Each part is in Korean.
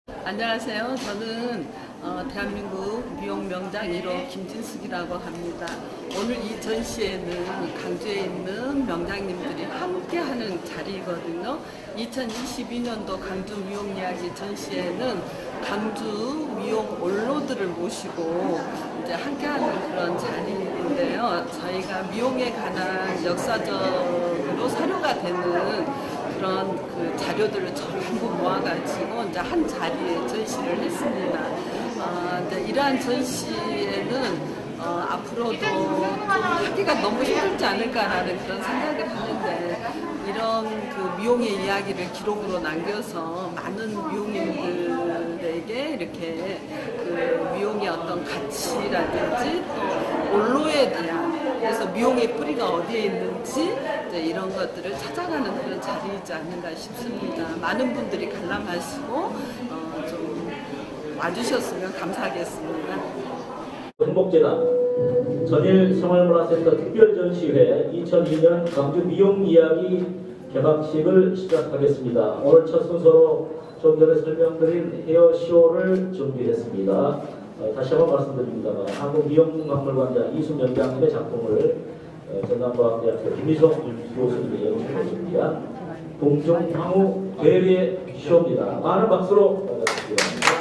안녕하세요. 저는 대한민국 미용 명장 1호 김진숙이라고 합니다. 오늘 이 전시회는 강주에 있는 명장님들이 함께하는 자리거든요. 2022년도 강주 미용 이야기 전시회는 강주 미용 원로들을 모시고 이제 함께하는 그런 자리인데요. 저희가 미용에 관한 역사적으로 사료가 되는 그런 그 자료들을 전부 모아가지고 이제 한 자리에 전시를 했습니다. 이제 이러한 전시에는 앞으로도 좀 하기가 너무 힘들지 않을까라는 그런 생각을 하는데, 이런 그 미용의 이야기를 기록으로 남겨서 많은 미용인들에게 이렇게 그 미용의 어떤 가치라든지 또 원로에 대한, 그래서 미용의 뿌리가 어디에 있는지 이제 이런 것들을 찾아가는 그런 자리이지 않는가 싶습니다. 많은 분들이 관람하시고 좀 와주셨으면 감사하겠습니다. 행복재단 전일생활문화센터 특별전시회 2002년 강주 미용이야기 개막식을 시작하겠습니다. 오늘 첫 순서로 좀 전에 설명드린 헤어쇼를 준비했습니다. 다시 한번 말씀드립니다만 한국미용박물관장 이순연장님의 작품을 전남과학대학교 김희성 교수님의 연출로 준비한 동종황후 괴뢰 쇼입니다. 많은 박수로 부탁드립니다.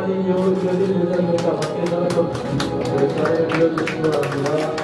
지금까지 이어진 회장님과 밖에서 좀 자리를 이어주시기 바랍니다.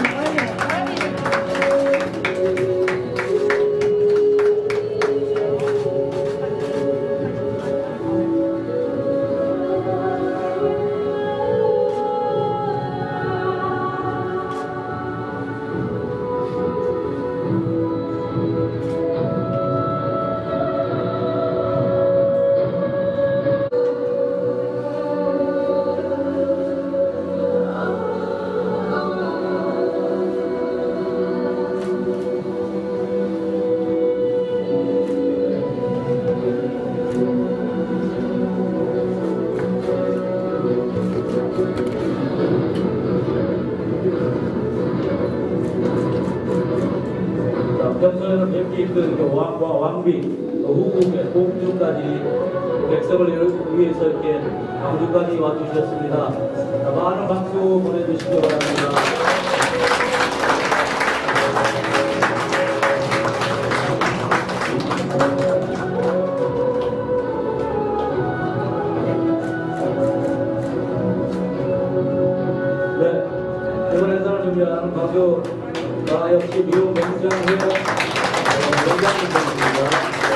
평소에는 뵙기 힘든 왕과 왕비, 후궁의 공주까지 백성을 위해서 이렇게 광주까지 와주셨습니다. 많은 박수 보내주시기 바랍니다. 네, 이번 행사를 준비하는 광주 역시 미용 명장회 명장님입니다.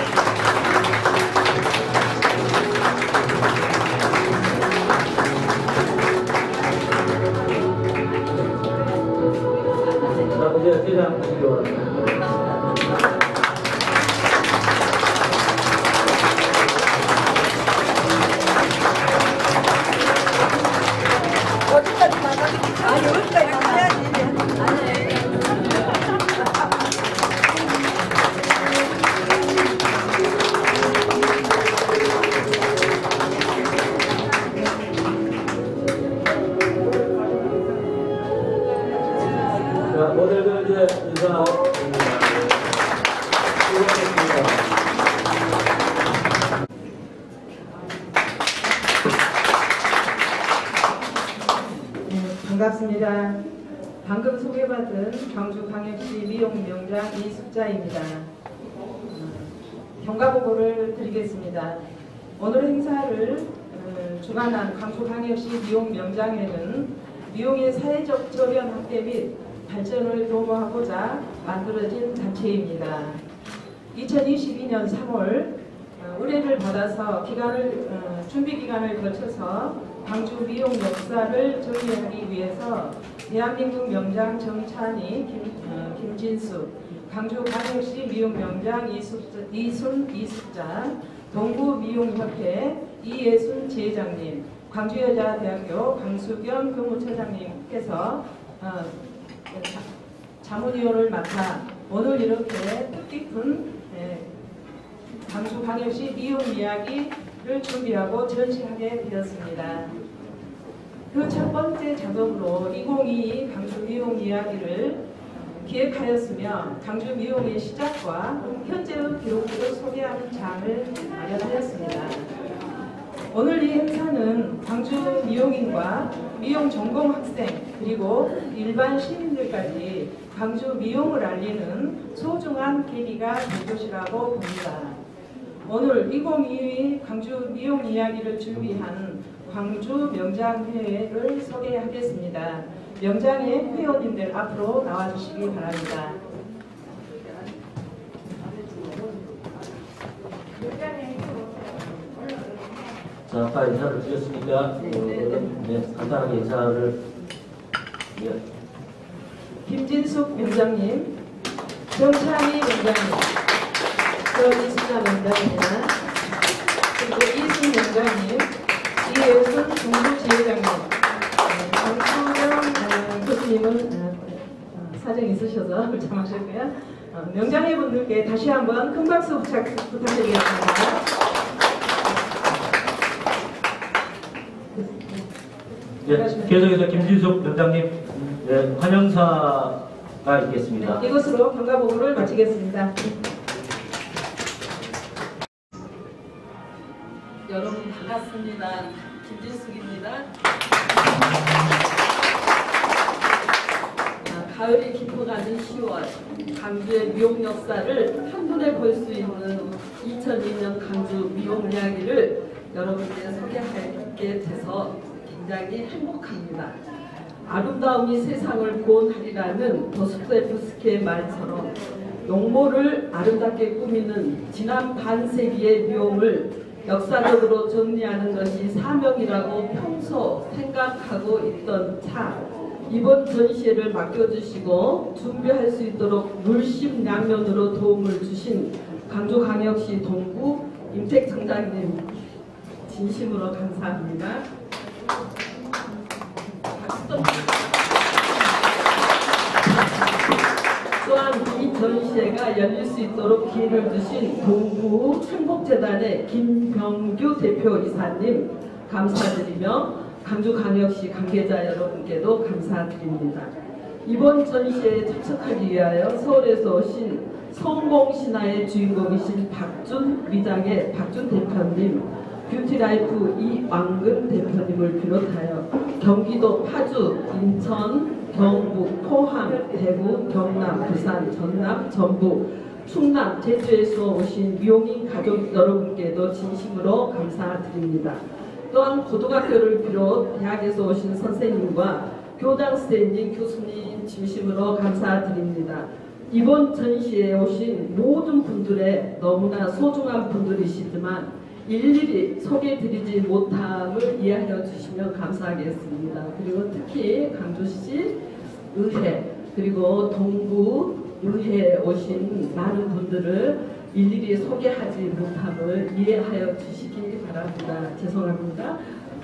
자, 이제 대장 주시기 바랍니다. 어디까지 나가야 여기까지 나가야지. 자, 모델들 이제 인사하겠습니다. 반갑습니다. 방금 소개받은 광주광역시 미용명장 이숙자입니다. 경과보고를 드리겠습니다. 오늘 행사를 주관한 광주광역시 미용명장회는 미용의 사회적 저변 확대 및 발전을 도모하고자 만들어진 단체입니다. 2022년 3월 의뢰를 받아서 준비 기간을 거쳐서 광주 미용 역사를 정리하기 위해서 대한민국 명장 정찬희, 김진수, 광주광역시 미용명장 이숙자, 동구미용협회 이예순 지회장님, 광주여자대학교 강수경 교무처장님께서 자문위원을 맡아 오늘 이렇게 뜻깊은 광주광역시 미용 이야기를 준비하고 전시하게 되었습니다. 그 첫 번째 작업으로 2022 광주 미용 이야기를 기획하였으며 광주 미용의 시작과 현재의 기록들을 소개하는 장을 마련하였습니다. 오늘 이 행사는 광주 미용인과 미용 전공 학생 그리고 일반 시민들까지 광주 미용을 알리는 소중한 계기가 될 것이라고 봅니다. 오늘 2022 광주 미용 이야기를 준비한 광주 명장회를 소개하겠습니다. 명장회 회원님들 앞으로 나와주시기 바랍니다. 자, 아까 인사를 드렸으니까 간단하게 인사를 김진숙 명장님, 정찬희 명장님, 이숙자 명장입니다. 그리고 이순 명장님, 이예순 동부지회장님, 강수경 교수님은 사정이 있으셔서 불참하셨고요. 명장회 분들께 다시 한번 큰 박수 부탁드리겠습니다. 네, 계속해서 김진숙 명장님 환영사가 있겠습니다. 네, 이것으로 경과보고를 마치겠습니다. 여러분 반갑습니다. 김진숙입니다. 가을이 깊어가는 10월 광주의 미용 역사를 한눈에 볼 수 있는 2002년 광주 미용 이야기를 여러분께 소개할 있게 돼서 굉장히 행복합니다. 아름다움이 세상을 구원하리라는 도스토옙스키의 말처럼 용모를 아름답게 꾸미는 지난 반세기의 미용을 역사적으로 정리하는 것이 사명이라고 평소 생각하고 있던 차, 이번 전시회를 맡겨주시고 준비할 수 있도록 물심양면으로 도움을 주신 강주광역시 동구 임택청장님 진심으로 감사합니다. 또한 이 전시회가 열릴 수 있도록 기회를 주신 동구 행복재단의 김병규 대표이사님 감사드리며 강주광역시 관계자 여러분께도 감사드립니다. 이번 전시회에 참석하기 위하여 서울에서 오신 성공신화의 주인공이신 박준 미장의 박준 대표님, 뷰티라이프 이왕근 대표님을 비롯하여 경기도 파주, 인천, 경북, 포항, 대구, 경남, 부산, 전남, 전북, 충남, 제주에서 오신 미용인 가족 여러분께도 진심으로 감사드립니다. 또한 고등학교를 비롯 대학에서 오신 선생님과 교장 선생님, 교수님 진심으로 감사드립니다. 이번 전시회에 오신 모든 분들의 너무나 소중한 분들이시지만 일일이 소개드리지 못함을 이해하여 주시면 감사하겠습니다. 그리고 특히 강주시 의회 그리고 동구 의회에 오신 많은 분들을 일일이 소개하지 못함을 이해하여 주시기 바랍니다. 죄송합니다.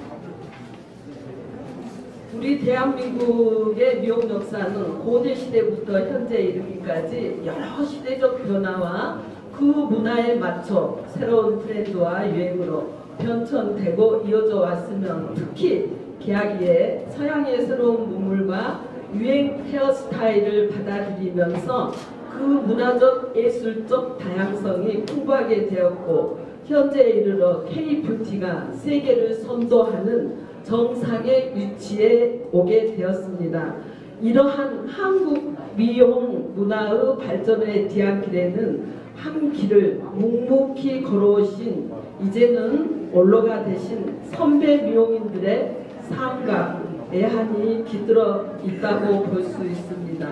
우리 대한민국의 미용 역사는 고대 시대부터 현재 이르기까지 여러 시대적 변화와 그 문화에 맞춰 새로운 트렌드와 유행으로 변천되고 이어져 왔으면 특히 계약기에 서양의 새로운 문물과 유행 헤어스타일을 받아들이면서 그 문화적 예술적 다양성이 풍부하게 되었고 현재에 이르러 K-뷰티가 세계를 선도하는 정상의 위치에 오게 되었습니다. 이러한 한국 미용 문화의 발전에 대한 길에는 한 길을 묵묵히 걸어오신 이제는 올로가 되신 선배 미용인들의 삶과 애환이 깃들어 있다고 볼 수 있습니다.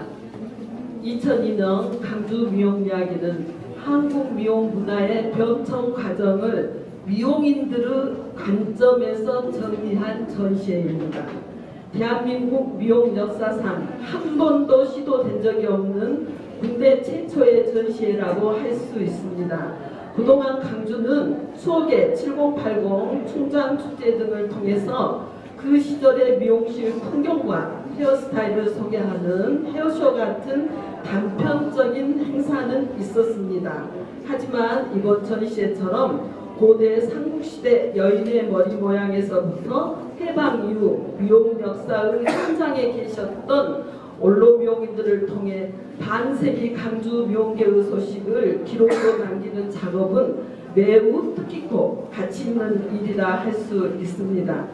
2002년 강주 미용 이야기는 한국 미용 문화의 변천 과정을 미용인들의 관점에서 정리한 전시회입니다. 대한민국 미용 역사상 한 번도 시도된 적이 없는 국내 최초의 전시회라고 할 수 있습니다. 그동안 강주는 추억의 7080 충장축제 등을 통해서 그 시절의 미용실 풍경과 헤어스타일을 소개하는 헤어쇼 같은 단편적인 행사는 있었습니다. 하지만 이번 전시회처럼 고대 삼국시대 여인의 머리 모양에서부터 해방 이후 미용 역사의 현장에 계셨던 원로 미용인들을 통해 반세기 강주 미용계의 소식을 기록으로 남기는 작업은 매우 뜻깊고 가치 있는 일이라 할 수 있습니다.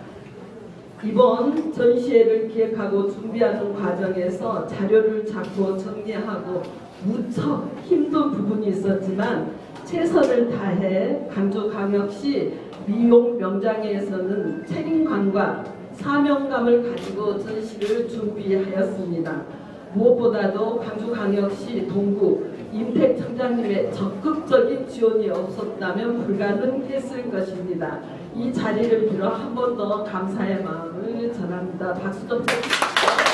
이번 전시회를 기획하고 준비하는 과정에서 자료를 잡고 정리하고 무척 힘든 부분이 있었지만 최선을 다해 강주광역시 미용 명장회에서는 책임감과 사명감을 가지고 전시를 준비하였습니다. 무엇보다도 강주광역시 동구 임택청장님의 적극적인 지원이 없었다면 불가능했을 것입니다. 이 자리를 빌어 한 번 더 감사의 마음을 전합니다. 박수 좀 부탁드립니다.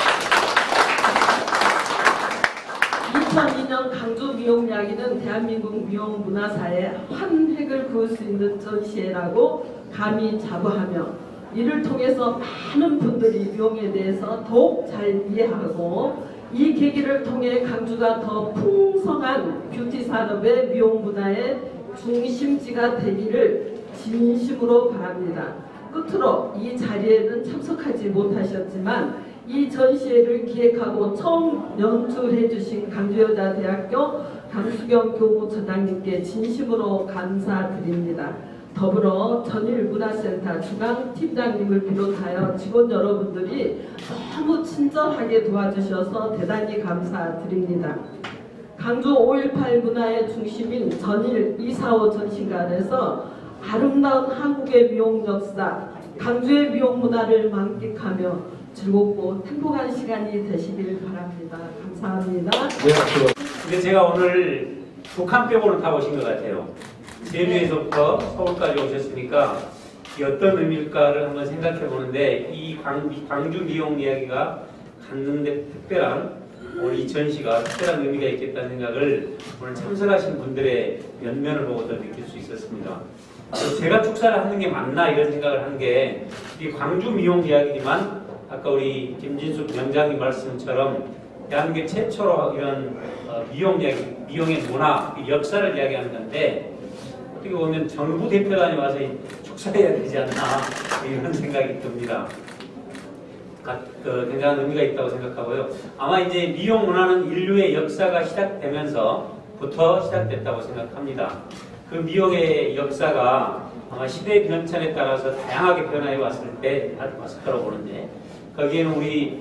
2002년 강주 미용 이야기는 대한민국 미용 문화사에 한 획을 그을 수 있는 전시회라고 감히 자부하며 이를 통해서 많은 분들이 미용에 대해서 더욱 잘 이해하고 이 계기를 통해 강주가 더 풍성한 뷰티 산업의 미용 문화의 중심지가 되기를 진심으로 바랍니다. 끝으로 이 자리에는 참석하지 못하셨지만 이 전시회를 기획하고 처음 연출해 주신 강주여자대학교 강수경 교무처장님께 진심으로 감사드립니다. 더불어 전일문화센터 주강팀장님을 비롯하여 직원 여러분들이 너무 친절하게 도와주셔서 대단히 감사드립니다. 강주 5.18 문화의 중심인 전일 245 전시관에서 아름다운 한국의 미용 역사, 강주의 미용 문화를 만끽하며 즐겁고 행복한 시간이 되시길 바랍니다. 감사합니다. 네, 근데 제가 오늘 북한뼈보는 다 오신 것 같아요. 제주에서부터 서울까지 오셨으니까 이 어떤 의미일까를 한번 생각해 보는데, 이 광주 미용 이야기가 갖는데 특별한, 오늘 이 전시가 특별한 의미가 있겠다는 생각을 오늘 참석하신 분들의 면면을 보고도 느낄 수 있었습니다. 제가 축사를 하는 게 맞나 이런 생각을 한 게, 이 광주 미용 이야기지만 아까 우리 김진숙 명장님 말씀처럼 대한민국 최초로 이런 미용 이야기, 미용의 문화, 역사를 이야기하는 건데, 어떻게 보면 정부 대표단이 와서 축사해야 되지 않나 이런 생각이 듭니다. 굉장한 의미가 있다고 생각하고요. 아마 이제 미용 문화는 인류의 역사가 시작되면서부터 시작됐다고 생각합니다. 그 미용의 역사가 아마 시대의 변천에 따라서 다양하게 변화해 왔을 거라고 보는데, 거기에는 우리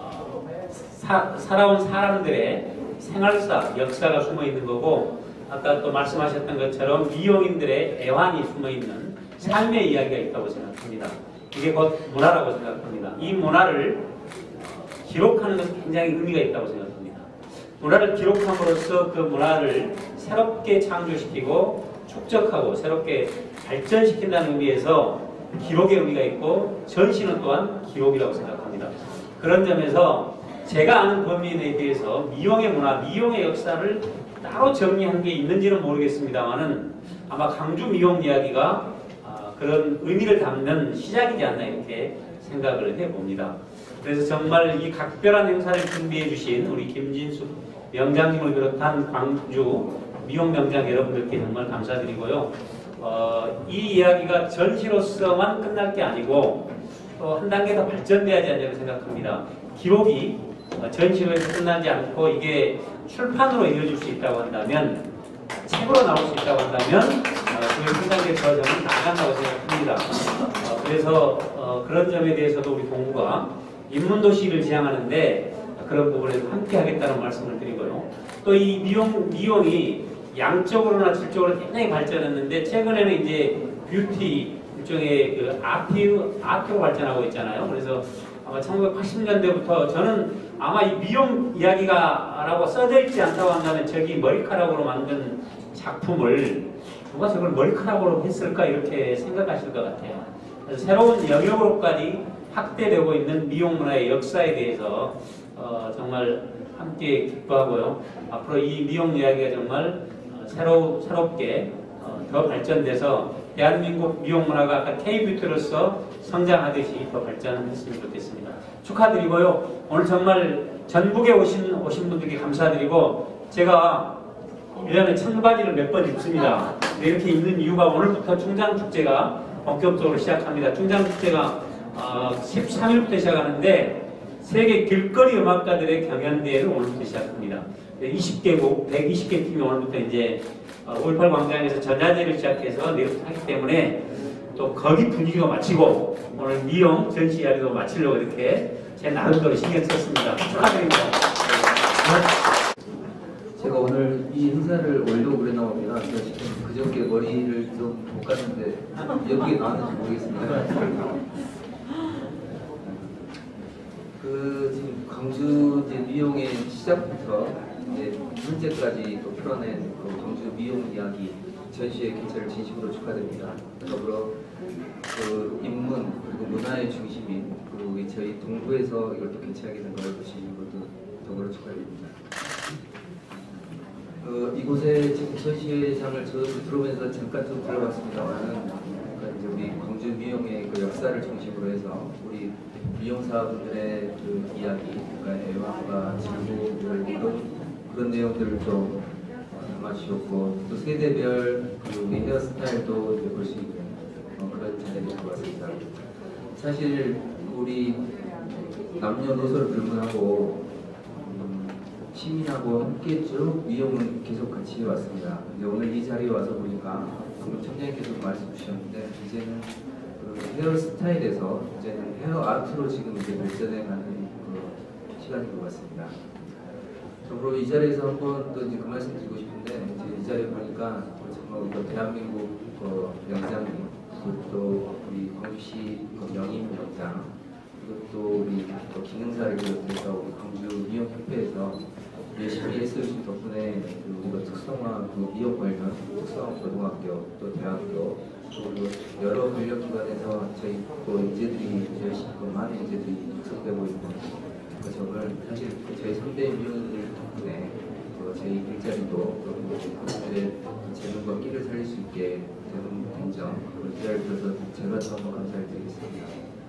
살아온 사람들의 생활사, 역사가 숨어 있는 거고, 아까 또 말씀하셨던 것처럼 미용인들의 애환이 숨어 있는 삶의 이야기가 있다고 생각합니다. 이게 곧 문화라고 생각합니다. 이 문화를 기록하는 것은 굉장히 의미가 있다고 생각합니다. 문화를 기록함으로써 그 문화를 새롭게 창조시키고 축적하고 새롭게 발전시킨다는 의미에서 기록의 의미가 있고, 전시는 또한 기록이라고 생각합니다. 그런 점에서 제가 아는 범위 내에 대해서 미용의 문화, 미용의 역사를 따로 정리한 게 있는지는 모르겠습니다만은, 아마 강주 미용 이야기가 그런 의미를 담는 시작이지 않나 이렇게 생각을 해봅니다. 그래서 정말 이 각별한 행사를 준비해 주신 우리 김진숙 명장님을 비롯한 광주 미용 명장 여러분들께 정말 감사드리고요. 이 이야기가 전시로서만 끝날 게 아니고 또 한 단계 더 발전돼야지 않냐고 생각합니다. 기록이 전시로 해서 끝나지 않고 이게 출판으로 이어질 수 있다고 한다면, 책으로 나올 수 있다고 한다면 그걸 한 단계 더 저는 나간다고 생각합니다. 그래서 그런 점에 대해서도 우리 동부가 인문도시를 지향하는데 그런 부분에서 함께 하겠다는 말씀을 드리고요. 또 이 미용이 양적으로나 질적으로 굉장히 발전했는데, 최근에는 이제 뷰티, 일종의 그 아트로 발전하고 있잖아요. 그래서 아마 1980년대부터 저는 아마 이 미용 이야기가라고 써져 있지 않다고 한다면, 저기 머리카락으로 만든 작품을 누가 저걸 머리카락으로 했을까 이렇게 생각하실 것 같아요. 그래서 새로운 영역으로까지 확대되고 있는 미용 문화의 역사에 대해서 정말 함께 기뻐하고요. 앞으로 이 미용 이야기가 정말 새롭게 더 발전돼서 대한민국 미용 문화가 아까 K-뷰티로서 성장하듯이 더 발전했으면 좋겠습니다. 축하드리고요. 오늘 정말 전국에 오신 분들께 감사드리고, 제가 1년에 청바지를 몇 번 입습니다. 이렇게 입는 이유가, 오늘부터 충장축제가 본격적으로 시작합니다. 충장축제가 13일부터 시작하는데, 세계 길거리 음악가들의 경연대회를 오늘부터 시작합니다. 20개국, 120개 팀이 오늘부터 이제 5.18 광장에서 전야제를 시작해서 내일부터 하기 때문에, 또 거기 분위기도 마치고 오늘 미용 전시 이야기도 마치려고 이렇게 제 나름대로 신경 썼습니다. 축하드립니다. 제가 오늘 이 행사를 올려고 그래 나옵니다. 지금 그저께 머리를 좀 볶았는데 여기에 나왔는지 모르겠습니다. 지금 광주 이제 미용의 시작부터 이제 현재까지 또 풀어낸 그 광주 미용 이야기 전시회 개최를 진심으로 축하드립니다. 더불어 그 인문 그리고 문화의 중심인 그리고 저희 동부에서 이걸 또 개최하게 된 것을 진심으로 더불어 축하드립니다. 이곳에 지금 전시회장을 저도 들어오면서 잠깐 좀 들어봤습니다만은, 이제 우리 광주 미용의 그 역사를 중심으로 해서 우리 미용사분들의 그 이야기, 그러니까 애환과 즐거움 그런 내용들을 좀 담아주셨고, 또 세대별 그 우리 헤어스타일도 이제 볼 수 있는 그런 자리인 것 같습니다. 사실 우리 남녀노소를 불문하고 시민하고 함께 쭉 미용은 계속 같이 해왔습니다. 근데 오늘 이 자리에 와서 보니까 방금 청장님께서 말씀 주셨는데, 이제는 그 헤어스타일에서 이제는 헤어 아트로 지금 이제 발전해가는 그 시간인 것 같습니다. 저로 이 자리에서 한번 또 이제 그 말씀 드리고 싶은데, 이제 이 자리에 보니까 정말 우리 대한민국 명장님 그리고 우리 광주시 명인명장, 그리고 또 우리 또 기능사를 비롯해서 우리 광주 미용협회에서 열심히 애써주신 덕분에 우리가 특성화 미용 관련 특성화 고등학교 또 대학교 그리고 여러 권력기관에서 저희 또 인재들이 열심히 많은 인재들이 육성되고 있는 그 점을 사실 저희 선배 미용인들 덕분에 저희 일자리도 그들의 재능과 끼를 살릴 수 있게 되는 점 이 자리를 빌어서 제가 더 한번 감사를 드리겠습니다.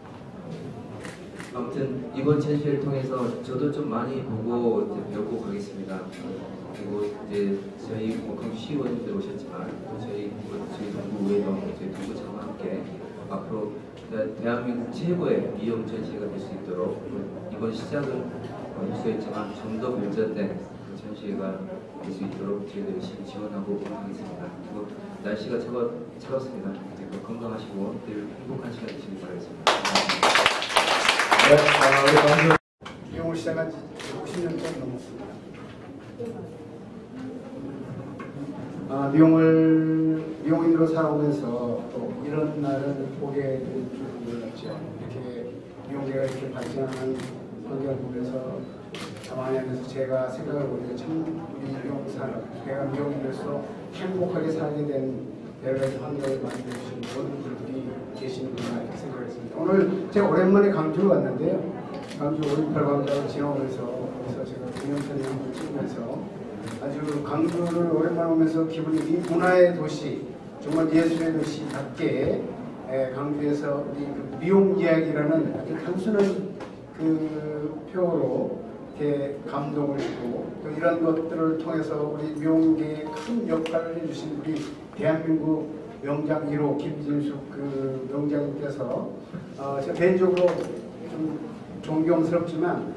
아무튼 이번 전시회를 통해서 저도 좀 많이 보고 이제 배우고 가겠습니다. 그리고 이제 저희 광주시의원님들 오셨지만 저희 동구의동, 저희 동구청과 함께 앞으로 대한민국 최고의 미용 전시회가 될 수 있도록 이번 시작은 일수였지만 좀 더 발전된 전시회가 될 수 있도록 저희들이 열심히 지원하고 하겠습니다. 그리고 날씨가 차갑습니다. 건강하시고 늘 행복한 시간 되시길 바라겠습니다. 미용을 시작한 지 60년 좀 넘었습니다. 미용인으로 살아오면서 또 이런 날을 보게 될 줄은 몰랐죠. 이렇게 미용계가 이렇게 발전하는 환경을 보면서 가만히 제가 생각을 해보니까 참 우리 미용산업, 내가 미용인으로서 행복하게 살게 된 여러 가지 환경을 만들어주신 모든 분들이 계시는구나 이렇게 생각했습니다. 오늘 제가 오랜만에 강주를 왔는데요. 강주 5.18 광장을 지나오면서 거기서 제가 기념사진 한번 찍으면서 아주 강주를 오랜만에 오면서 기분이 이 문화의 도시, 정말 예술의 도시답게 강주에서 우리 그 미용 이야기라는 아주 단순한 그 표로 이렇게 감동을 주고 또 이런 것들을 통해서 우리 미용계에 큰 역할을 해주신 우리 대한민국 명장 1호 김진숙 그 명장님께서 제가 개인적으로 좀 존경스럽지만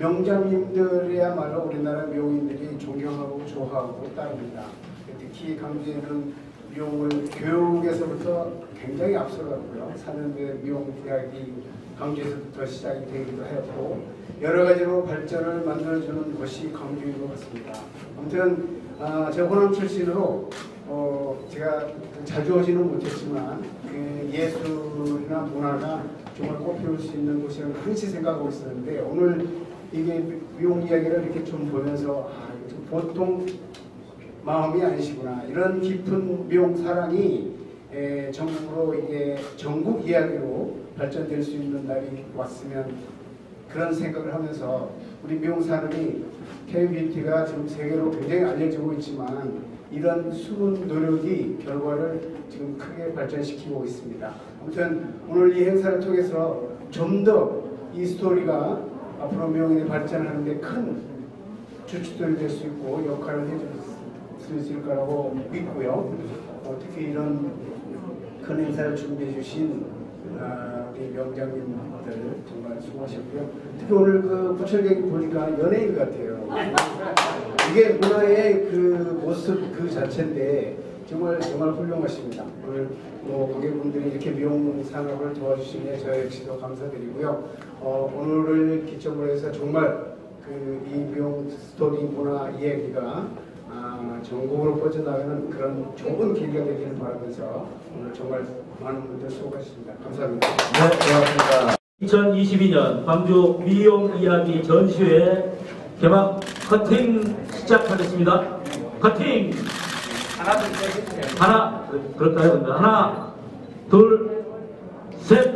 명장님들이야말로 우리나라 미용인들이 존경하고 좋아하고 따릅니다. 특히 강주에는 미용을 교육에서부터 굉장히 앞서갔고요. 4년대 미용대학이 강주에서부터 시작이 되기도 했고 여러 가지로 발전을 만들어주는 곳이 강주인 것 같습니다. 아무튼 제가 호남 출신으로 제가 자주 오지는 못했지만 그 예술이나 문화가 정말 꽃피울 수 있는 곳이라는 항시 생각하고 있었는데 오늘 이게 미용 이야기를 이렇게 좀 보면서 보통 마음이 아니시구나. 이런 깊은 미용 사랑이 전국으로 이게 전국 이야기로 발전될 수 있는 날이 왔으면 그런 생각을 하면서 우리 미용 산업이 K-뷰티가 지금 세계로 굉장히 알려지고 있지만 이런 수많은 노력이 결과를 지금 크게 발전시키고 있습니다. 아무튼 오늘 이 행사를 통해서 좀 더 이 스토리가 앞으로 미용인이 발전하는 데 큰 주축들이 될 수 있고 역할을 해줄 수 있을 거라고 믿고요. 특히 이런 큰 행사를 준비해 주신 우리 명장님들 정말 수고하셨고요. 특히 오늘 그 부철객이 보니까 연예인 같아요. 이게 문화의 그 모습 그 자체인데 정말 훌륭하십니다. 오늘 관객분들이 이렇게 미용 산업을 도와주시니 저 역시도 감사드리고요. 오늘을 기점으로 해서 정말 이 미용 스토리 문화 이야기가 전국으로 뻗어나가는 그런 좋은 계기가 되기를 바라면서 오늘 정말 많은 분들 수고하셨습니다. 감사합니다. 네, 고맙습니다. 2022년 광주 미용 이야기 전시회 개막 커팅 시작하겠습니다. 커팅! 하나 둘 셋 해주세요. 하나, 그럴까요? 하나, 둘, 셋!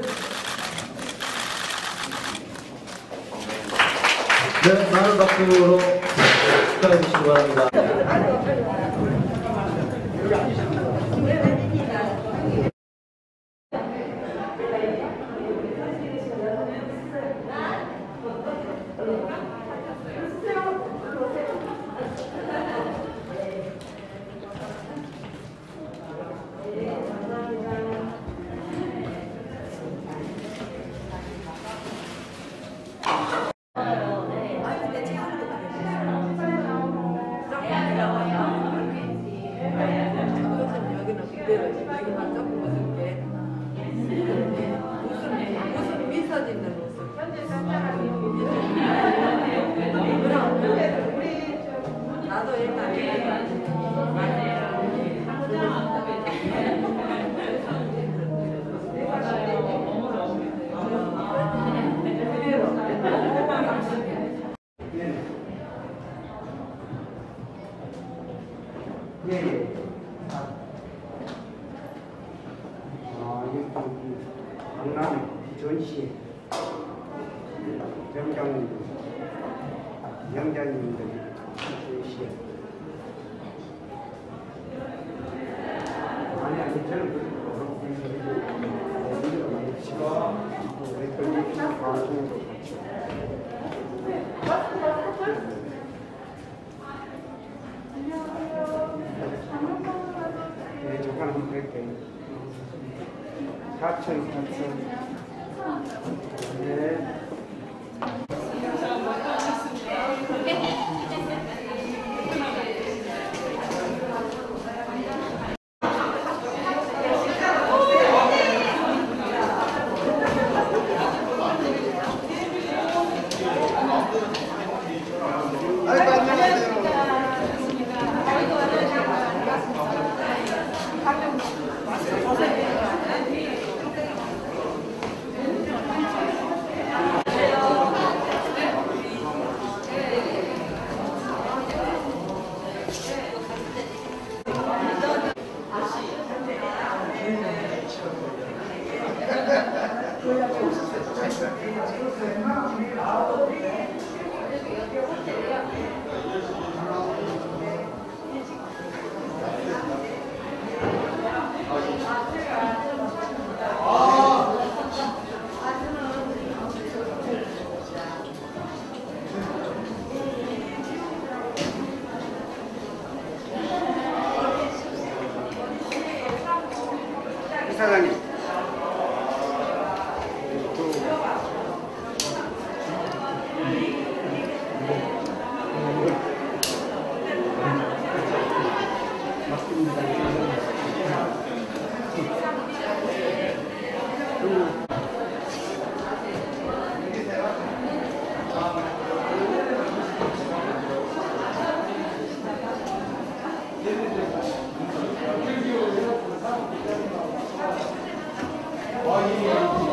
네, 많은 박수로 축하해 주시기 바랍니다. 무슨 미소짓는 모습. 나도 옛날에 예, 예. 이게 강남 전시회 명장님들이 전시회. 아니, 저는 방송도 같이. 네, 잠깐 한번 볼게요. 4천. 네. 사장님. 아, 예.